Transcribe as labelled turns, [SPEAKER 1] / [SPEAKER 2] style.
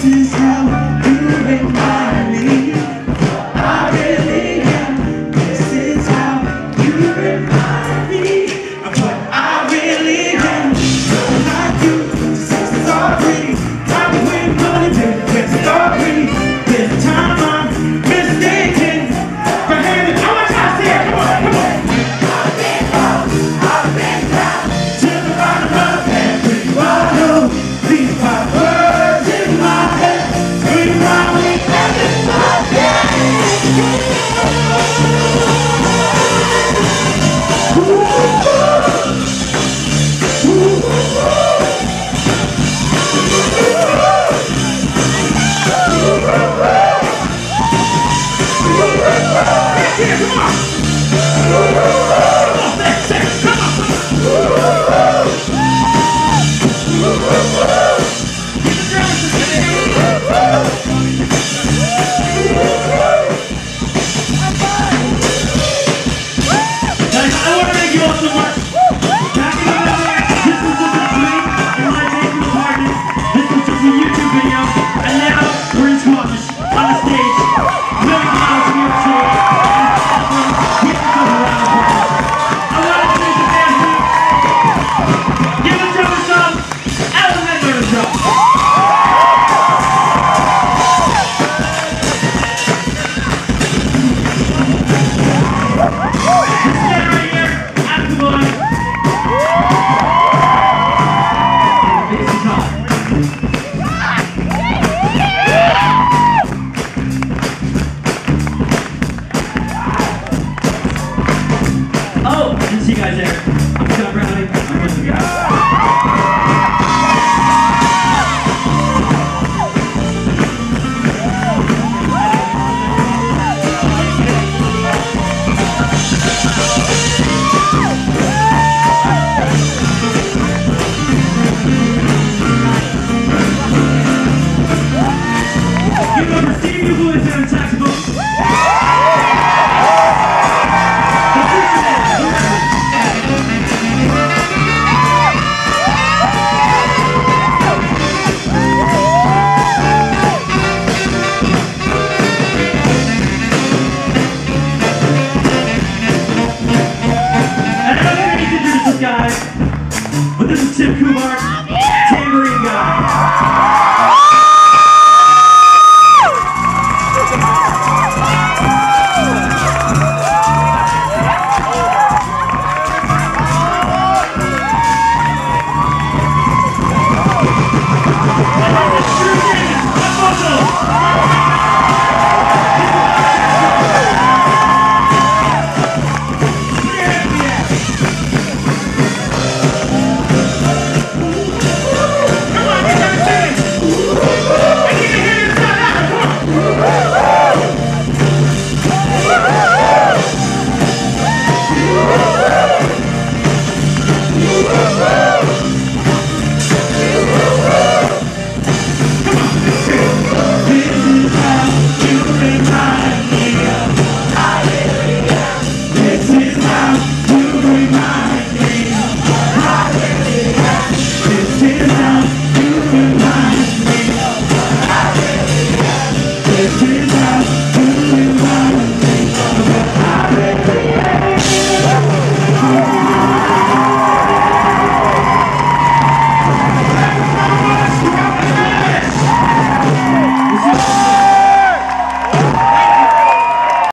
[SPEAKER 1] is how you remind me. I really am. This is how you remind me of what I really am. Like you, sex is all pretty. Got me with money, baby, it's all pretty. There's a time I'm mistaken. Go ahead and I want y'all to say it. Come on, come on. I've been up, I've been down, to the bottom of every bottle. These five words in my head scream around me every yeah, come on! Come on, say, come on! Keep the drums guys, I want to thank you all so much. Back in the day, this was just a tweet in my basement apartment. This was just a YouTube video, and now we're in Squamish on the stage. Million miles from York City. Oh, I didn't see you guys there. I'm Scott Bradley. I'm with you guys. Give up for Steve Bugley on saxophone.